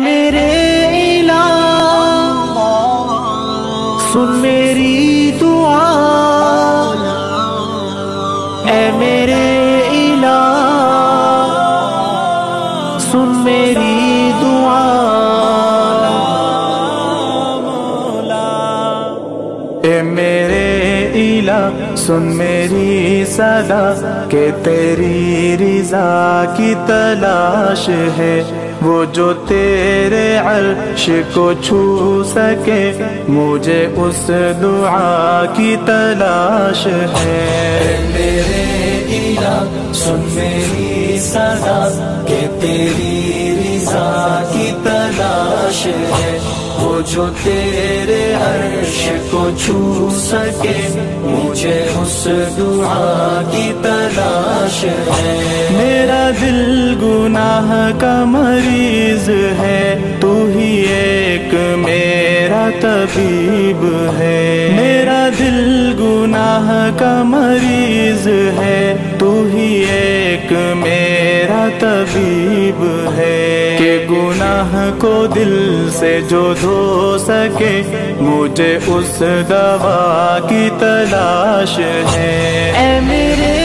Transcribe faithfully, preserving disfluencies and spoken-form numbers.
میرے الہ سن میری دعا، اے میرے الہ سن میری دعا، اے میرے الہ سن میری صدا کہ تیری رضا کی تلاش ہے، وہ جو تیرے عرش کو چھو سکے مجھے اس دعا کی تلاش ہے۔ اے میرے الہ سن میری صدا کہ تیری رضا کی تلاش ہے، وہ جو تیرے عرش کو چھو سکے مجھے اس دعا کی تلاش ہے۔ میرا دل گناہ کا مریض ہے، تو ہی ایک میرا طبیب ہے۔ میرا دل گناہ کا مریض ہے، تو ہی ایک میرا طبیب ہے، کہ گناہ کو دل سے جو دھو سکے مجھے اس دوا کی تلاش ہے۔ اے میرے